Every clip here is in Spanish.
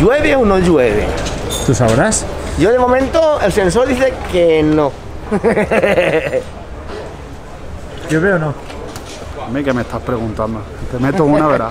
¿Llueve o no llueve? ¿Tú sabrás? Yo de momento el sensor dice que no. ¿Llueve o no? A mí que me estás preguntando. Te meto una, verás.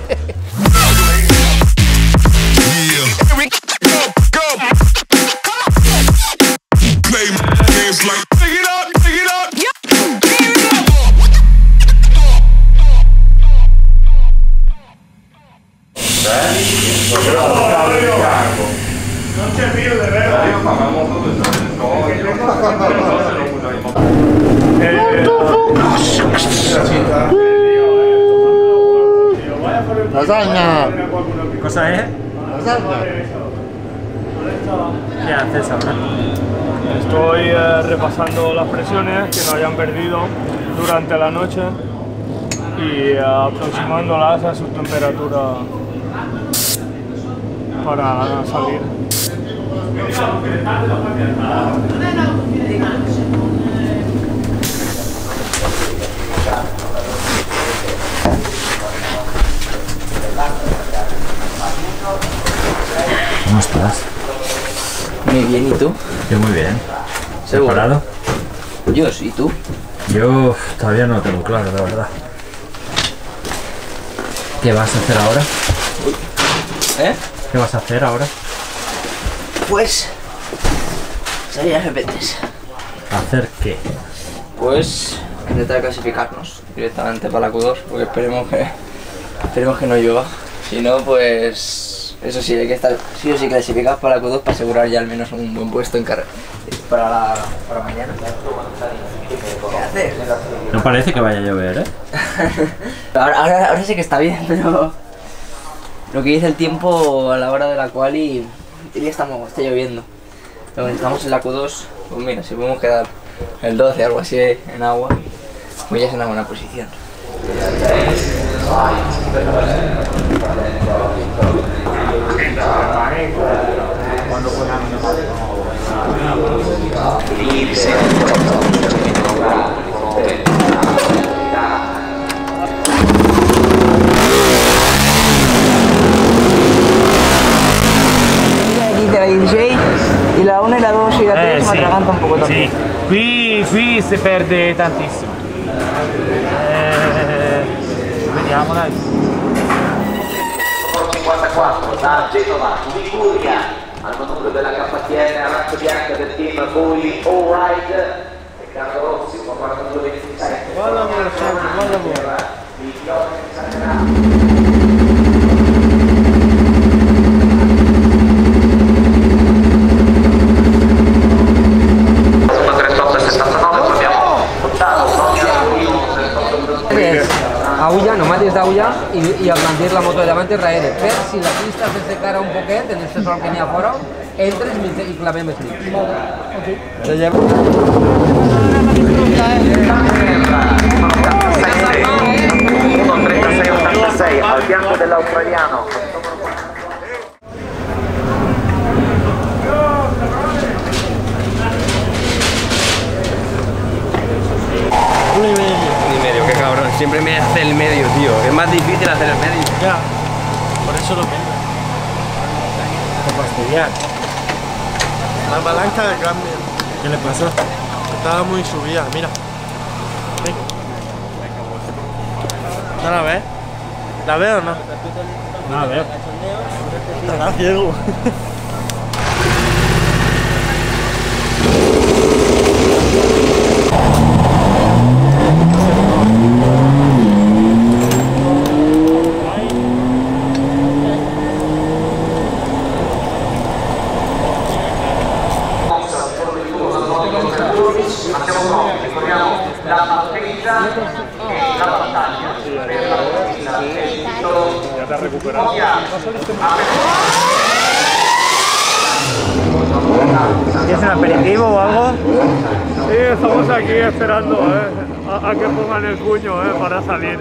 Non c'è filo di vero. Lasagna. ¿Cosa es? Lasagna. ¿Qué haces ahora? Estoy repasando las presiones que no hayan perdido durante la noche y aproximándolas a su temperatura para salir. ¿Cómo estás? Muy bien, ¿y tú? Yo muy bien. ¿Seguro? ¿Preparado? Yo sí, ¿tú? Yo todavía no lo tengo claro, la verdad. ¿Qué vas a hacer ahora? ¿Eh? ¿Qué vas a hacer ahora? Pues... salir a repetes. ¿Hacer qué? Pues... intentar clasificarnos directamente para la Q2, porque esperemos que no llueva. Si no, pues... eso sí, hay que estar sí o sí clasificados para la Q2 para asegurar ya al menos un buen puesto en carrera. Para mañana. ¿Qué haces? No parece que vaya a llover, ¿eh? ahora sí que está bien, pero... lo que dice el tiempo a la hora de la quali, ya está lloviendo. Pero estamos en la Q2, pues mira, si podemos quedar el 12 o algo así en agua, pues ya es una buena posición. La 16 y la 1 y la 2 y la 3 sì, me atraganta un poco también. Sì, qui si perde tantissimo. Vediamo, dai. 54 da Genova, Liguria, al manubrio della KTM, arancio bianca del team Boy Allride, e Carlo Rossi, 42-27. Buon lavoro, Sergio, buon lavoro. Agulla, només des d'agulla i ablandir la moto de davant i darrere. Per si la pista se secara un poquet, en este sol que n'hi ha fora, entres i clavem el clip. Al fianco dell'australiano. Ni medio, qué cabrón. Siempre me hace el medio, tío. Es más difícil hacer el medio. Ya, por eso lo pongo. Por fastidiar. La palanca de cambio. ¿Qué le pasó? Estaba muy subida, mira. Ven. ¿No la ves? ¿La veo o no? No, a ver. Estará ciego. Ya te has recuperado. ¿Tienes un aperitivo o algo? Sí, estamos aquí esperando a que pongan el cuño para salir.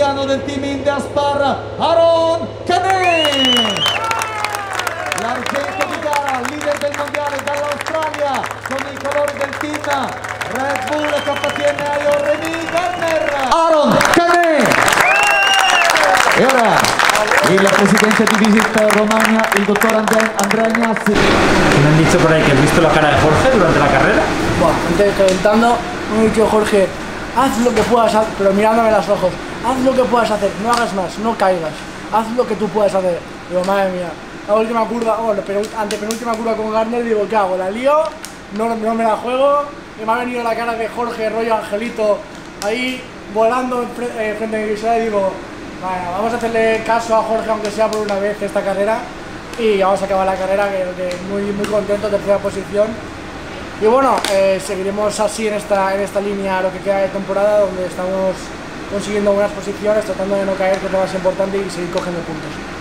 capitano del team Indiaspar, Aaron Canet. L'argento di gara, leader del mondiale dall'Australia, con i colori del team Red Bull KTM Aion Remy Gardner, Aaron Canet. E ora il presidente di Visit Romagna, il dottor Andrea Ignazzi. Me han dicho por ahí que has visto la cara de Jorge durante la carrera. Bueno, antes calentando, me ha dicho Jorge, haz lo que puedas hacer, pero mirándome a los ojos, haz lo que puedas hacer, no hagas más, no caigas, haz lo que tú puedas hacer. Digo, madre mía, la última curva, antepenúltima curva con Gardner, digo, ¿qué hago? ¿La lío? No me la juego. Y me ha venido la cara de Jorge, rollo Angelito, ahí volando frente a mi visora y digo, bueno, vamos a hacerle caso a Jorge, aunque sea por una vez esta carrera, y vamos a acabar la carrera que muy contento, tercera posición. Y bueno, seguiremos así en esta línea lo que queda de temporada, donde estamos consiguiendo buenas posiciones, tratando de no caer, que es lo más importante, y seguir cogiendo puntos.